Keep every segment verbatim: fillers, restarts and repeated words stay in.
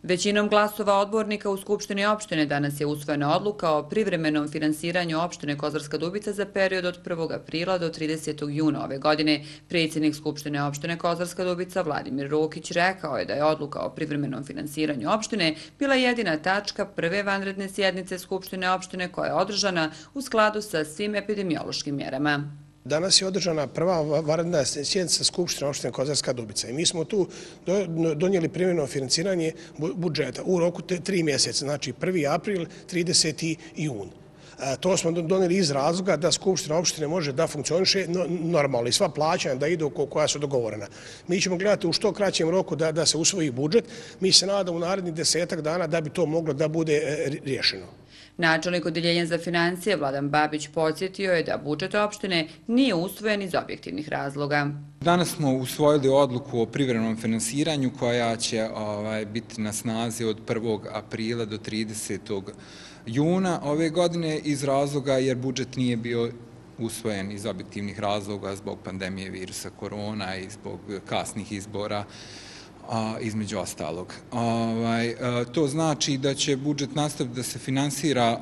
Većinom glasova odbornika u Skupštini opštine danas je usvojena odluka o privremenom finansiranju opštine Kozarska Dubica za period od prvog aprila do tridesetog juna ove godine. Predsjednik Skupštine opštine Kozarska Dubica Vladimir Rukić rekao je da je odluka o privremenom finansiranju opštine bila jedina tačka prve vanredne sjednice Skupštine opštine koja je održana u skladu sa svim epidemiološkim mjerama. Danas je održana prva vanredna sjednica Skupštine opštine Kozarska Dubica i mi smo tu donijeli privremeno finansiranje budžeta u roku tri mjeseca, znači prvi april, trideseti jun. To smo donijeli iz razloga da Skupština opštine može da funkcioniše normalno i sva plaćanja da idu koja su dogovorena. Mi ćemo gledati u što kraćem roku da se usvoji budžet. Mi se nadamo u narednih desetak dana da bi to moglo da bude riješeno. Načelnik Odeljenja za financije Vladan Babić podsjetio je da budžet opštine nije usvojen iz objektivnih razloga. Danas smo usvojili odluku o privremenom finansiranju koja će biti na snazi od prvog aprila do tridesetog juna ove godine iz razloga jer budžet nije bio usvojen iz objektivnih razloga zbog pandemije virusa korona i zbog kasnih izbora između ostalog. To znači da će budžet nastaviti da se finansira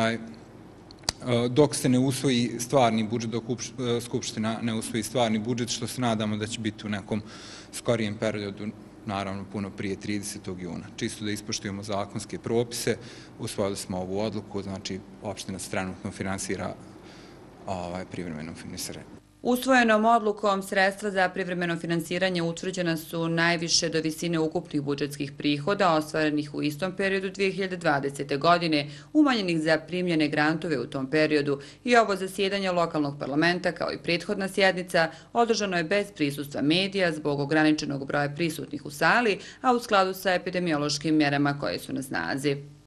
dok se ne usvoji stvarni budžet, dok Skupština ne usvoji stvarni budžet, što se nadamo da će biti u nekom skorijem periodu, naravno puno prije tridesetog juna. Čisto da ispoštujemo zakonske propise, usvojili smo ovu odluku, znači opština se trenutno finansira privremenom finansiranjem. Usvojenom odlukom sredstva za privremeno finansiranje utvrđena su najviše do visine ukupnih budžetskih prihoda ostvarenih u istom periodu dvije hiljade dvadesete. godine, umanjenih za primljene grantove u tom periodu i ovo zasjedanje lokalnog parlamenta kao i prethodna sjednica održano je bez prisustva medija zbog ograničenog broja prisutnih u sali, a u skladu sa epidemiološkim mjerama koje su na snazi.